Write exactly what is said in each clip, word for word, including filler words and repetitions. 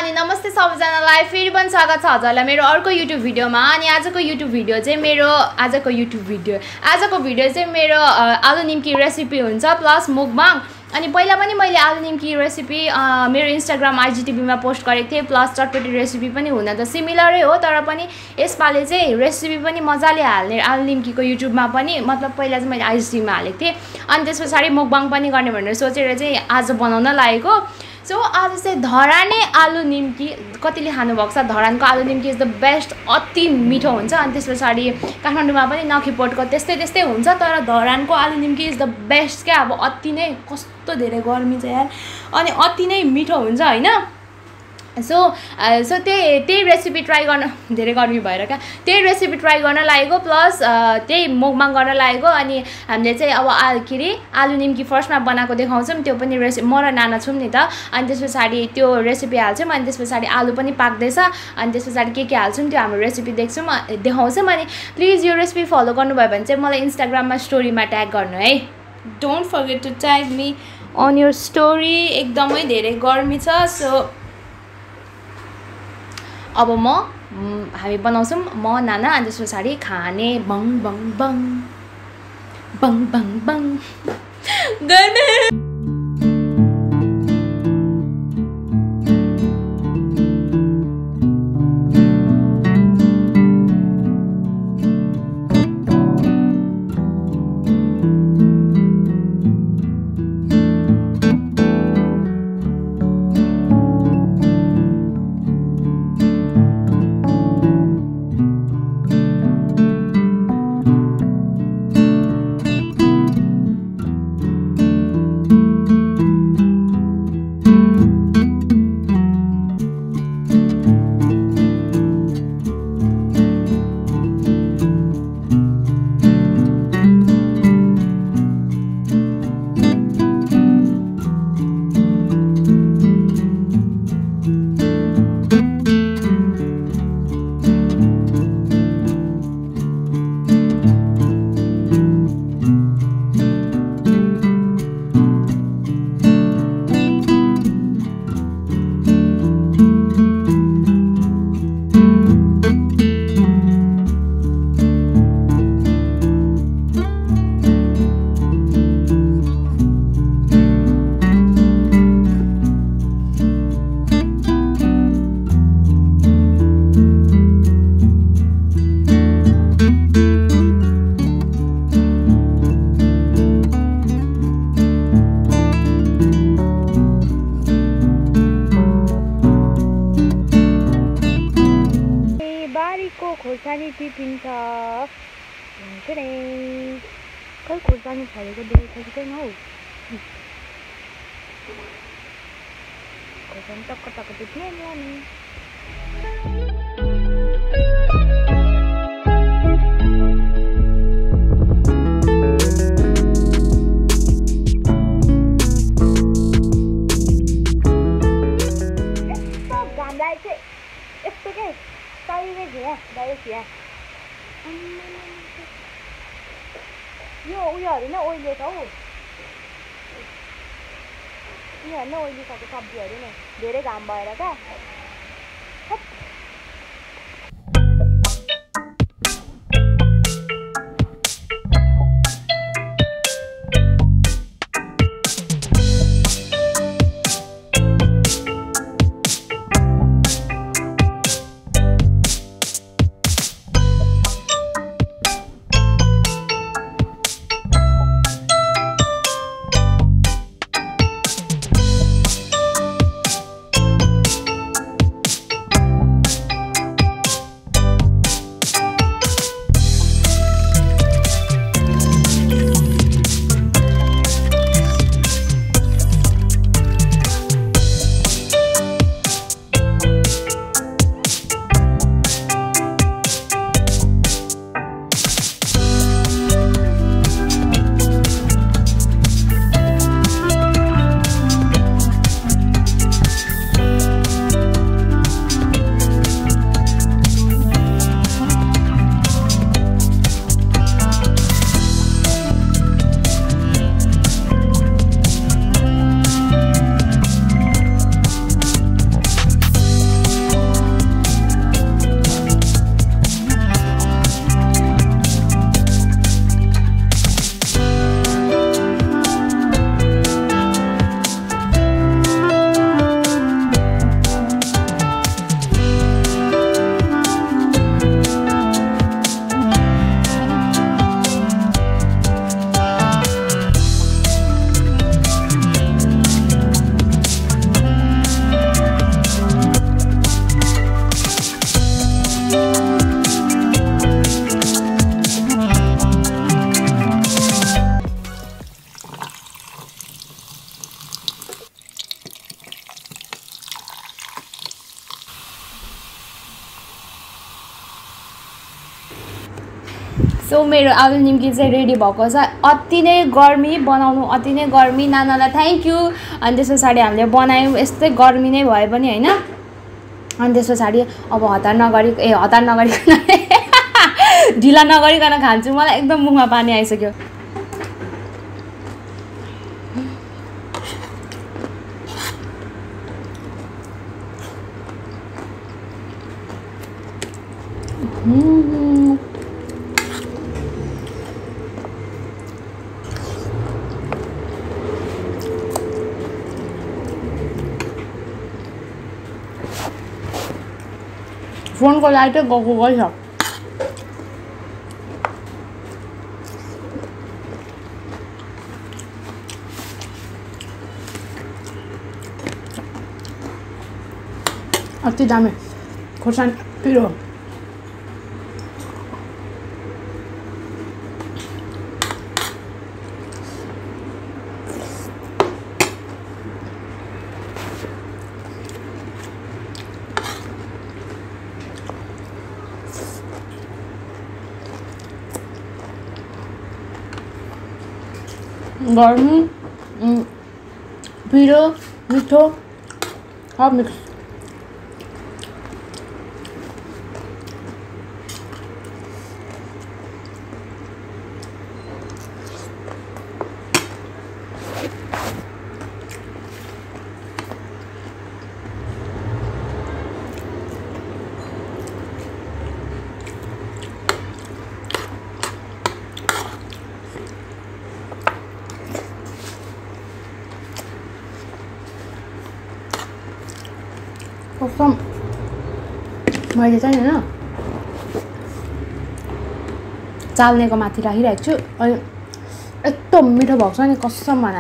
अनि नमस्ते सबैजनालाई फेरि पनि स्वागत छ हजुरलाई मेरो अर्को युट्युब भिडियोमा। अनि आजको युट्युब भिडियो चाहिँ मेरो आजको युट्युब भिडियो आजको भिडियो चाहिँ मेरो आलु निम्की रेसिपी हुन्छ प्लस मुकबाङ। अनि पहिला पनि मैले आलु निम्की रेसिपी मेरो इन्स्टाग्राम आइजिटिभीमा पोस्ट गरेको थिएँ, प्लस चटपटी रेसिपी पनि हुन त सिमिलरै हो, तर पनि यसपालि चाहिँ रेसिपी पनि मजाले हाल्ने आलु निम्कीको युट्युबमा पनि, मतलब पहिला चाहिँ मैले आइजिटिभीमा हालेको थिएँ अनि त्यस पछाडि मुकबाङ पनि गर्ने भनेर सोचेर चाहिँ आज बनाउन लागेको। सो आज चाहिँ धराने आलु निम्की, कतिले खानुभएको छ धरानको आलु निम्की इज द बेस्ट, अति मिठो हुन्छ। अनि त्यस पछाडि काठमाडौँमा पनि नखीपोटको त्यस्तै त्यस्तै हुन्छ, तर धरानको आलु निम्की इज द बेस्ट क्या। अब अति नै कस्तो धेरै गर्मी छ यार, अनि अति नै मिठो हुन्छ होइन। सो सो त्यही त्यही रेसिपी ट्राई गर्न, धेरै गर्मी भएर क्या, त्यही रेसिपी ट्राई गर्न लागेको, प्लस त्यही मुकबाङ गर्न लागेको। अनि हामीले चाहिँ अब आ के अरे आलु निम्की फर्स्टमा बनाएको देखाउँछौँ, त्यो पनि रेसिपी म र नाना छौँ नि त। अनि त्यस पछाडि त्यो रेसिपी हाल्छौँ, अनि त्यस पछाडि आलु पनि पाक्दैछ, अनि त्यस पछाडि के के हाल्छौँ त्यो हाम्रो रेसिपी देख्छौँ देखाउँछौँ। अनि प्लिज यो रेसिपी फलो गर्नुभयो भने चाहिँ मलाई इन्स्टाग्राममा स्टोरीमा ट्याग गर्नु है, don't forget to tag me on your story. एकदमै धेरै गर्मी छ। सो अब म हामी बनाउँछौँ म नाना, अनि त्यस पछाडि खाने बङ बङ बङ बङ बङ बङ गर्ने। खोर्सानी टिपिन्छ हुन्छ नि, खै खोर्सानी फलेको देखेको छैन हौ। खोर्सानी टक्क टक्क टिप्ने नि। यस्तो घामलाई चाहिँ यस्तो के डाइरेक्ट या डाइरेक्ट या यो उयोहरू नै ओइली छ हौ, यिनीहरू नै ओइली छ सब्जीहरू नै, धेरै घाम भएर क्या। सो मेरो आलु निम्की चाहिँ रेडी भएको छ। अति नै गर्मी बनाउनु, अति नै गर्मी। नानालाई थ्याङ्क यू। अनि त्यस पछाडि हामीले बनायौँ, यस्तै गर्मी नै भए पनि होइन। अनि त्यस पछाडि अब हतार नगरी ए हतार नगरिकन ढिला नगरिकन खान्छु। मलाई एकदम मुखमा पानी आइसक्यो। फोनको लाइटै गएको गइ छ। अति दामी खोर्सानी पिरो। गर्मी पिरो मिठो सब मिक्स। कसम मैले चाहिँ होइन चाल्नेको माथि राखिरहेको छु। अनि यस्तो मिठो भएको छ नि कसम भन।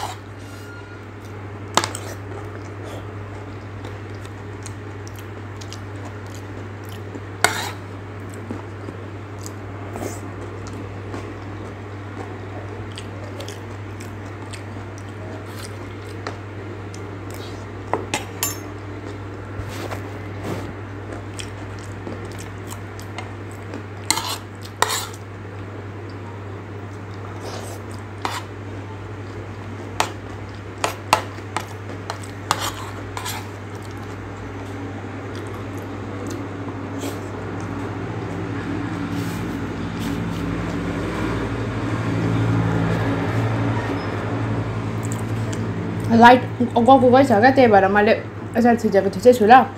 लाइट गएको गइ छ क्या, त्यही भएर मैले यसरी थिचेको थिचै छु ल।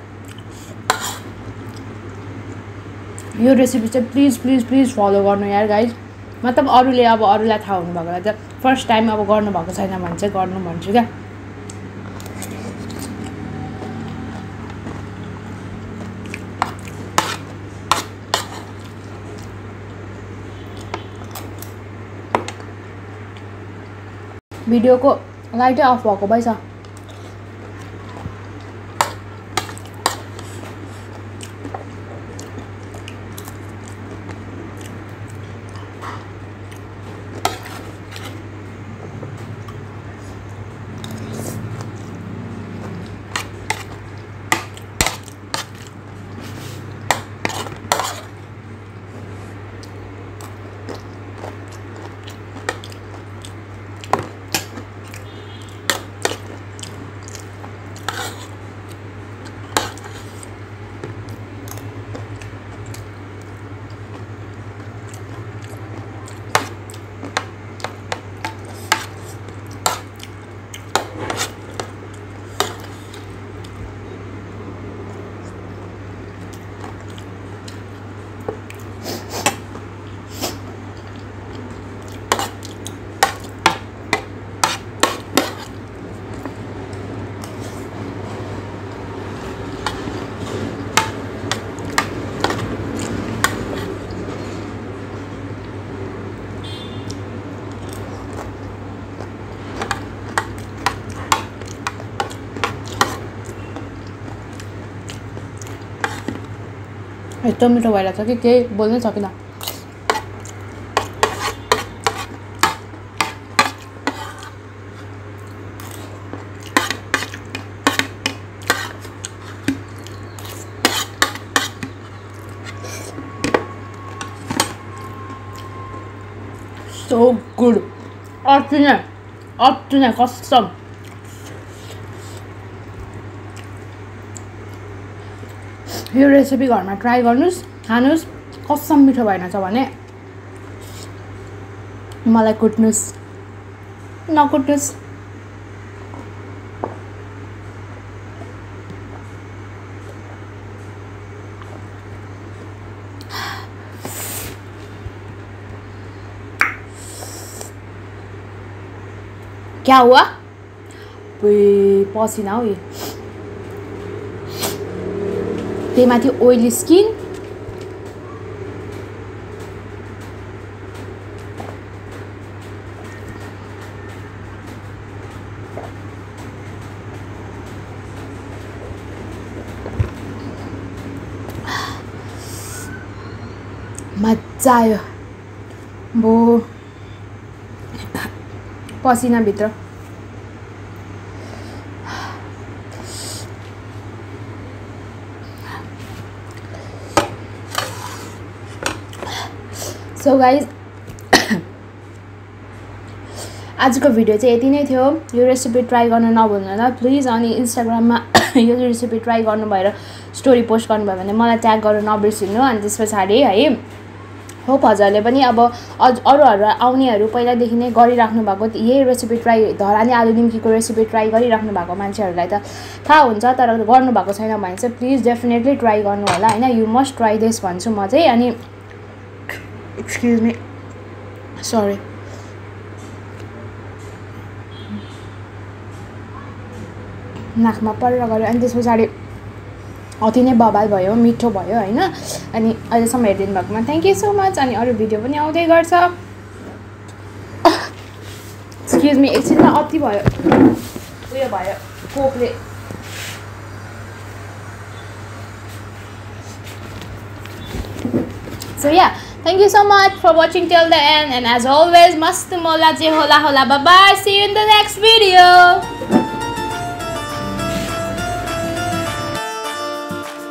यो रेसिपी चाहिँ प्लिज प्लिज प्लिज फलो गर्नु यार गाइज। मतलब अरूले अब अरूलाई थाहा हुनुभएको चाहिँ फर्स्ट टाइम अब गर्नुभएको छैन भने चाहिँ गर्नु भन्छु क्या। भिडियोको लाइटै अफ भएको भएछ। यस्तो मिठो भइरहेछ कि केही बोल्नै सकिनँ। so good. अति नै अति नै कसम यो रेसिपी घरमा ट्राई गर्नुस् खानुस् कसम मिठो भएन छ भने मलाई कुट्नुस् नकुट्नुस् क्या हुआ पसिना हो त्यही माथि ओइली स्किन मजा आयो बो पसिना भित्र सो गाइज आजको भिडियो चाहिँ यति नै थियो यो रेसिपी ट्राई गर्न नभुल्नु होला प्लिज अनि इन्स्टाग्राममा यो रेसिपी ट्राई गर्नु भएर स्टोरी पोस्ट गर्नुभयो भने मलाई ट्याग गर्न नबिर्सिनु अनि त्यस पछाडि है होप हजुरले पनि अब अरूहरू आउनेहरू पहिलादेखि नै गरिराख्नु भएको यही रेसिपी ट्राई धरानी आलु निम्कीको रेसिपी ट्राई गरिराख्नु भएको मान्छेहरूलाई त थाहा हुन्छ तर गर्नु भएको छैन भने चाहिँ प्लिज डेफिनेटली ट्राई गर्नु होला हैन यु मस्ट ट्राई दिस भन्छु म चाहिँ अनि एक्सक्युज मी सरी नाकमा परेर गयो अनि त्यस पछाडि अति नै बबाल भयो मिठो भयो हैन अनि अहिलेसम्म हेरिदिनु भएकोमा थ्याङ्क यू सो मच अनि अरू भिडियो पनि आउँदै गर्छ एक्सक्युज मी एकछिनमा अति भयो उयो भयो कोपले सो या thank you so much for watching till the end and as always mast mola je hola hola bye bye see you in the next video